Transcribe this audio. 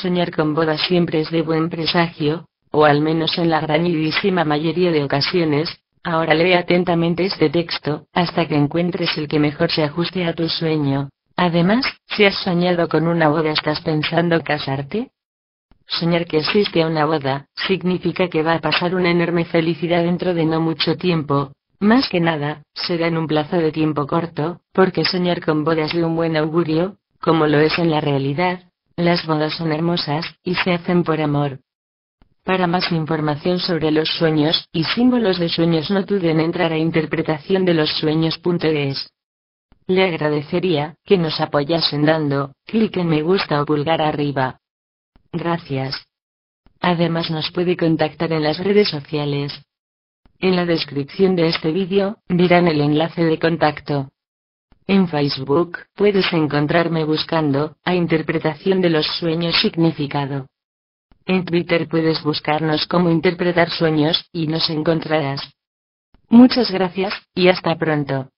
Soñar con bodas siempre es de buen presagio, o al menos en la grandísima mayoría de ocasiones. Ahora lee atentamente este texto, hasta que encuentres el que mejor se ajuste a tu sueño. Además, si has soñado con una boda, ¿estás pensando casarte? Soñar que existe una boda, significa que va a pasar una enorme felicidad dentro de no mucho tiempo. Más que nada, será en un plazo de tiempo corto, porque soñar con bodas es de un buen augurio, como lo es en la realidad. Las bodas son hermosas, y se hacen por amor. Para más información sobre los sueños y símbolos de sueños, no dude en entrar a interpretaciondelosueños.es. Le agradecería que nos apoyasen dando clic en me gusta o pulgar arriba. Gracias. Además nos puede contactar en las redes sociales. En la descripción de este vídeo, verán el enlace de contacto. En Facebook, puedes encontrarme buscando a Interpretación de los Sueños Significado. En Twitter puedes buscarnos como Interpretar Sueños, y nos encontrarás. Muchas gracias, y hasta pronto.